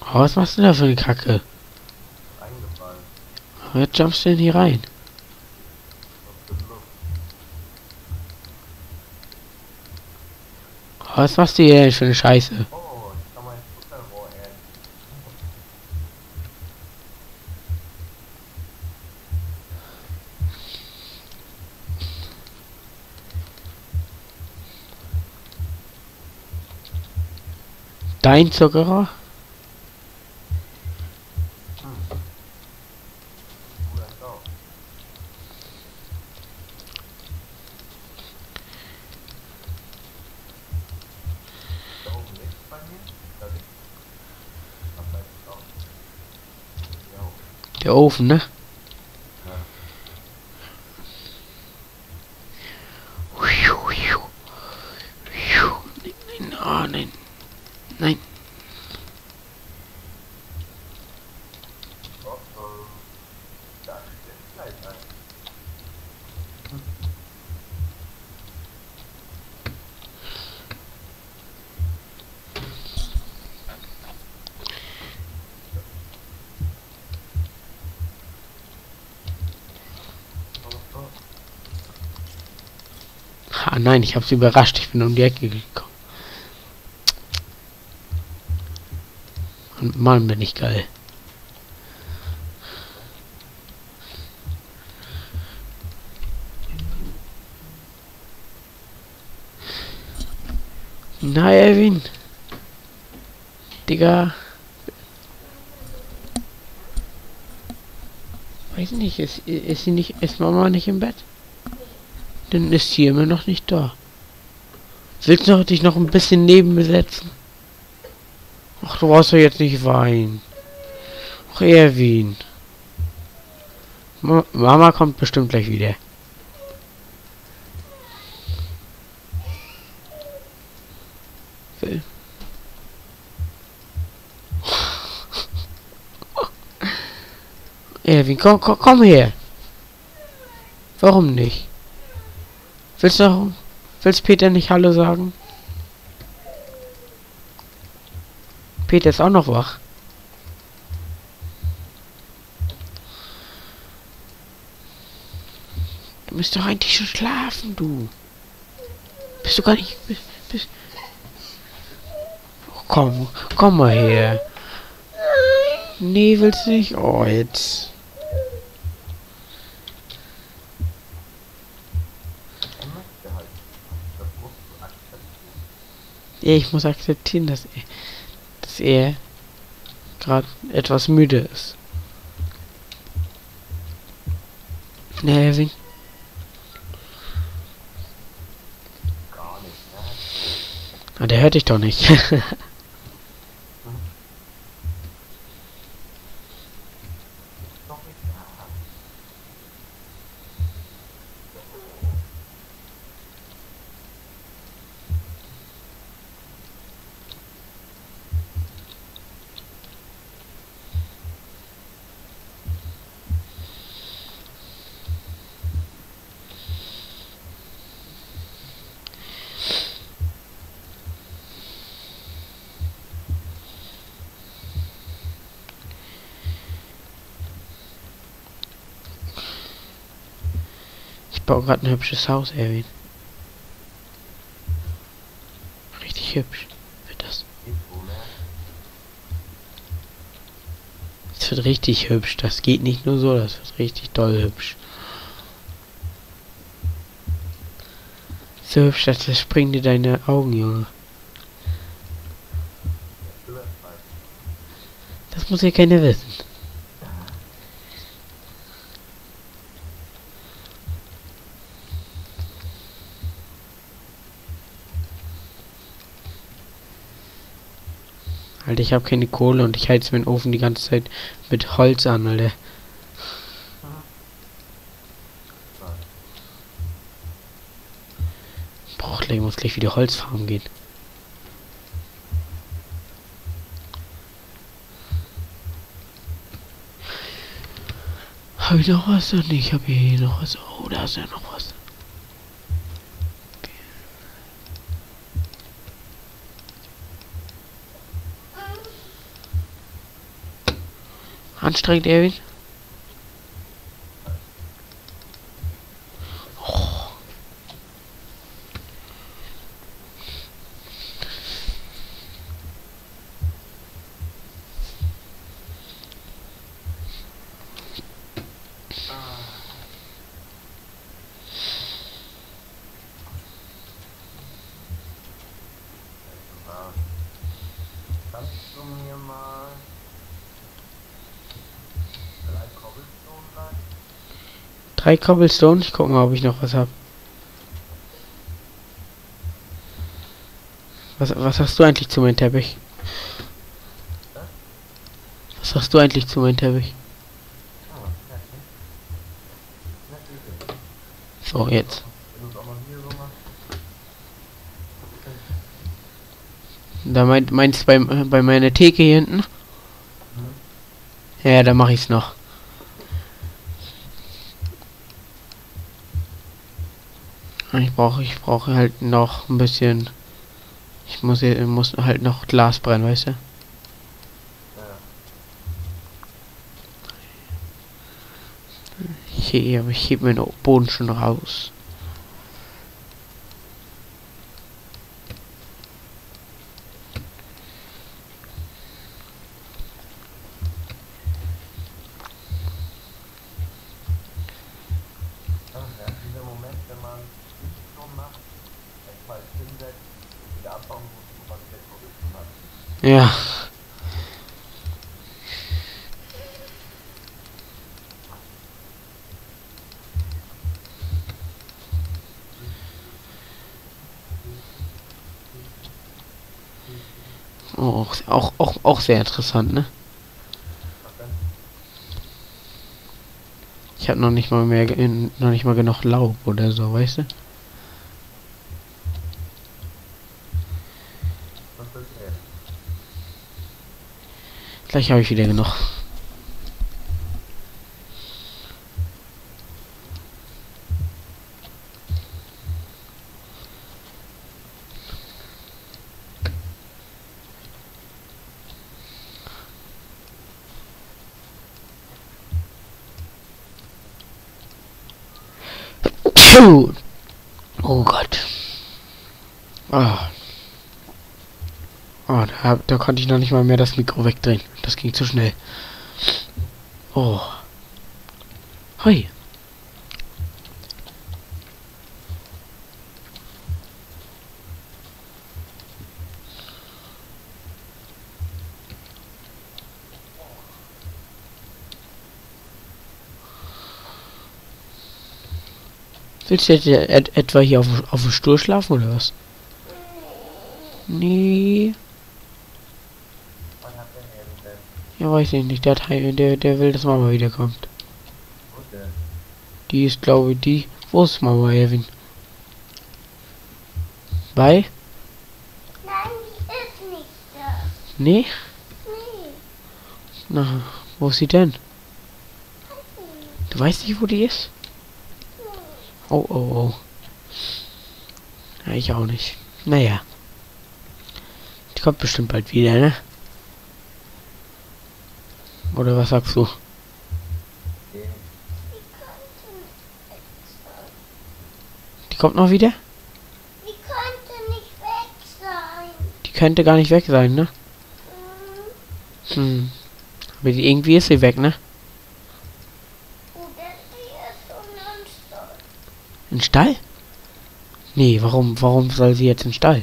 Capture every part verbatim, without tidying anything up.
Oh, was machst du da für eine Kacke? Eingefallen. Jetzt jumpst du denn hier rein. Aus dem Luft. Oh, was machst du hier denn für eine Scheiße? Oh, ich kann mein Futterrohr ernten. Dein Zuckerer? Du eigentlich auch. Da oben links bei mir? Da links. Am besten auch. Ja. Der Ofen, ne? Ja. Nein, oh nein. Nein. Oh oh. Da ist jetzt gleich ein. Oh oh. Ah nein, ich hab's überrascht. Ich bin um die Ecke gekommen. Und Mann, bin ich geil. Na, Erwin. Digga. Weiß nicht, ist, ist sie nicht, ist Mama nicht im Bett? Dann ist sie immer noch nicht da. Willst du noch, dich noch ein bisschen neben mir setzen? Ach, du brauchst doch jetzt nicht weinen. Ach, Erwin. Ma Mama kommt bestimmt gleich wieder. Will. Erwin, komm, komm, komm her. Warum nicht? Willst du, willst Peter nicht Hallo sagen? Peter ist auch noch wach. Du musst doch eigentlich schon schlafen, du. Bist du gar nicht... Bist, bist oh, komm, komm mal her. Nee, willst du nicht? Oh, jetzt. Er möchte halt. Das musst du akzeptieren. Ja, ich muss akzeptieren, dass er, dass er gerade etwas müde ist. Ne, Erwin. Gar nicht, ne? Ah, der hört dich doch nicht. Ist doch egal. Ich baue gerade ein hübsches Haus, Erwin. Richtig hübsch wird das. Geht wo mehr? Es wird richtig hübsch. Das geht nicht nur so, das wird richtig doll hübsch. So hübsch, dass das springen dir deine Augen, Junge. Du wirst mal. Das muss ja keiner wissen. Alter, ich habe keine Kohle und ich heiz meinen Ofen die ganze Zeit mit Holz an, Alter. Braucht gleich, muss gleich wieder Holz farmen gehen. Habe ich noch was? Nee, ich habe hier noch was. Oh, da ist ja noch was. anstrengend, Erwin? Oh. Kannst du mir mal drei Cobblestone leihen? Drei Cobblestone. Ich gucke mal, ob ich noch was habe. Was, was hast du eigentlich zu meinem Teppich? Was hast du eigentlich zu meinem Teppich? Ah, nett, ne? Nett Idee. So, jetzt. Wenn du es auch mal hier so machst. Da meint, meinst du bei, bei meiner Theke hier hinten? Mhm. Ja, da mache ich's noch. Ich brauche, ich brauche halt noch ein bisschen. Ich muss, hier- muss halt noch Glas brennen, weißt du? Ja. Ich heb, ich heb mir den Boden schon raus. Das ist dieser Moment, wenn man nicht so macht, erstmal hinsetzt und wieder abbauen muss, wo man wieder Cobblestone hat. Ja. Oh, auch, auch, auch, auch sehr interessant, ne? Was denn? Ich habe noch nicht mal mehr, ge- noch nicht mal genug Laub oder so, weißt du? Was willst du jetzt? Gleich habe ich wieder genug. Tschu! Oh Gott. Ah. Oh, da, da konnte ich noch nicht mal mehr das Mikro wegdrehen. Das ging zu schnell. Oh. Hi. Willst du jetzt et etwa hier auf, auf dem Stuhl schlafen oder was? Nee. Wann hat der Herr denn? Ja, weiß ich nicht. Der, hat, hei- der, der will, dass Mama wiederkommt. Wo denn? Die ist, glaube ich, die. Wo ist Mama, Erwin? Bei? Nein, die ist nicht da. Nee? Nee, Na, wo ist sie denn? weiß ich Du weißt nicht, wo die ist? nicht. Oh, oh, oh. Ja, ich auch nicht. Naja. Die kommt bestimmt bald wieder, ne? Oder was sagst du? Nee. Die konnte nicht weg sein. Die kommt noch wieder? Die konnte nicht weg sein. Die könnte gar nicht weg sein, ne? Hm, Hm. Aber die, irgendwie ist sie weg, ne? Oder sie ist unanständig. In Stall? Nee, warum, warum soll sie jetzt in Stall?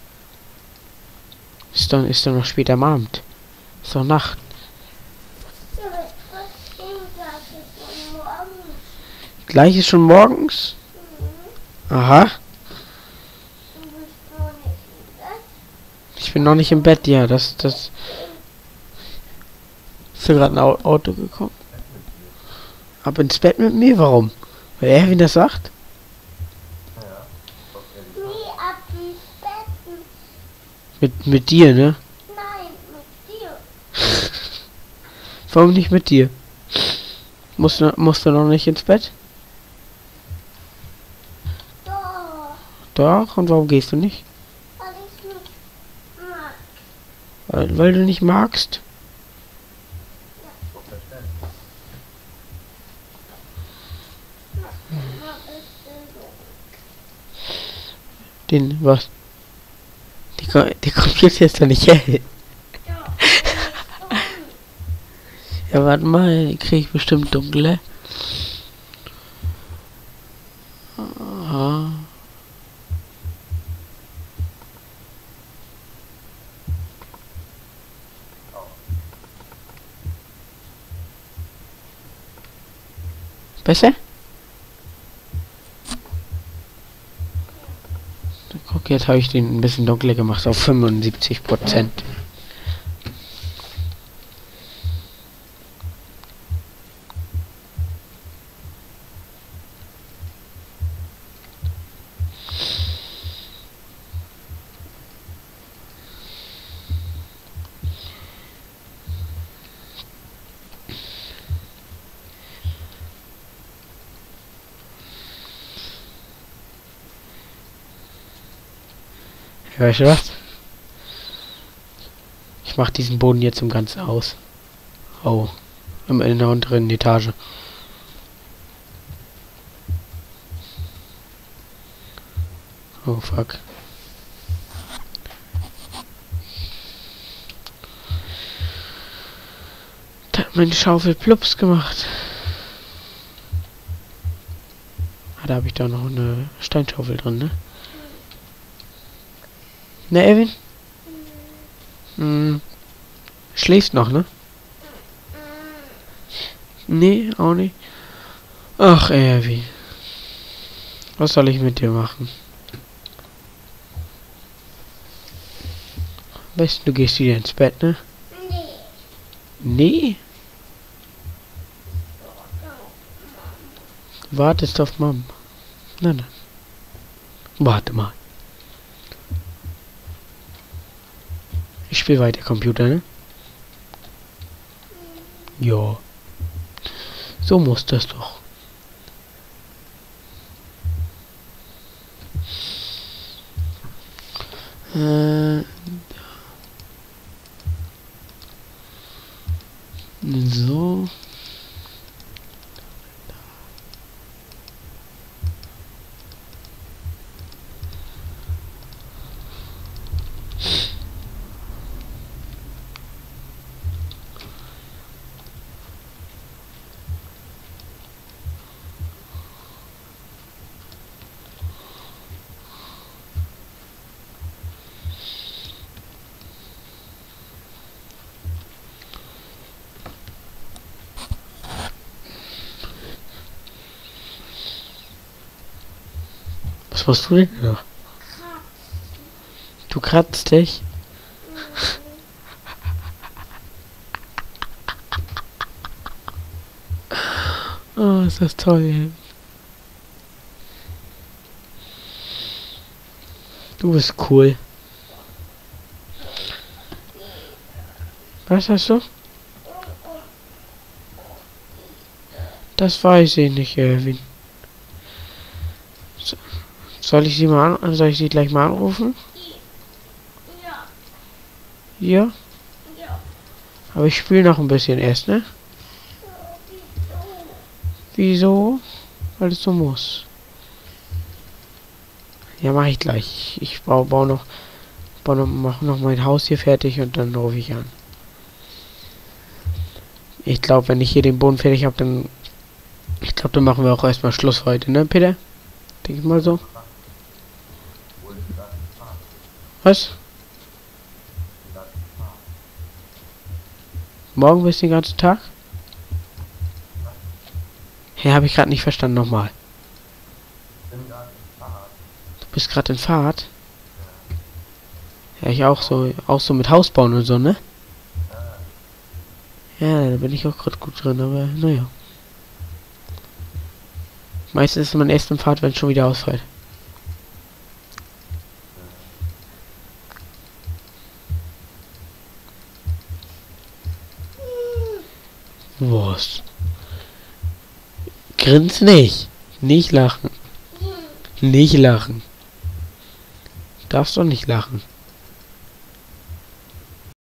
Ist doch, ist doch noch später am Abend. Ist doch Nacht. Ja, trotzdem gleich ist schon morgens. Gleich ist schon morgens? Hm, Aha. du bist noch nicht im Bett. Ich bin noch nicht im Bett, ja, das, das... Ist da gerade ein Au- Auto gekommen? Ab ins Bett mit mir? Warum? Weil Erwin das sagt? Ja. Was er die Nie ab ins Bett. Mit, mit dir, ne? Nein, mit dir. Warum nicht mit dir? Musst du, musst du noch nicht ins Bett? Doch, Doch, und warum gehst du nicht? weil ich nicht mag. Weil, weil du nicht magst? so verständlich. Den, was? Die, Ko- der Computer ist doch nicht hell. Ja. Ja, warte mal, kriege ich bestimmt dunkle. Ah. Besser? Guck, jetzt habe ich den ein bisschen dunkler gemacht auf fünfundsiebzig Prozent. Weißt du was? Ich mach diesen Boden jetzt im Ganzen aus. Oh. In der unteren Etage. Oh fuck. Da hat meine Schaufel plups gemacht. Ah, da habe ich da noch eine Steinschaufel drin, ne? Ne, Erwin? Hm. Schläfst noch, ne? Nee, auch nicht. Ach, Erwin. Was soll ich mit dir machen? Am besten, du gehst wieder ins Bett, ne? Nee? Du wartest auf Mom. Na dann. Warte mal. Ich spiele weiter Computer, ne? Ja. So muss das doch. Äh, so. Was machst du denn da? Du kratzt dich? Oh, ist das toll. Du bist cool. Was hast du? Das weiß ich nicht, Erwin. So, soll ich sie mal an, soll ich sie gleich mal anrufen? Ja. Ja? Ja. Aber ich spiele noch ein bisschen erst, ne? Wieso? Weil es so muss. Ja, mache ich gleich. Ich baue, baue noch, baue noch, mach noch mein Haus hier fertig und dann rufe ich an. Ich glaube, wenn ich hier den Boden fertig habe, dann... Ich glaube, dann machen wir auch erstmal Schluss heute, ne, Peter? Denke ich mal so. Was? Morgen bist du den ganzen Tag? Hey, habe ich gerade nicht verstanden, nochmal. Du bist gerade in Fahrt? Ja, ich auch so, auch so mit Hausbauen und so, ne? Ja, da bin ich auch gerade gut drin, aber naja. Meistens ist man erst in Fahrt, wenn es schon wieder ausfällt. Was? Grins nicht. Nicht lachen. Nicht lachen. Darfst doch nicht lachen.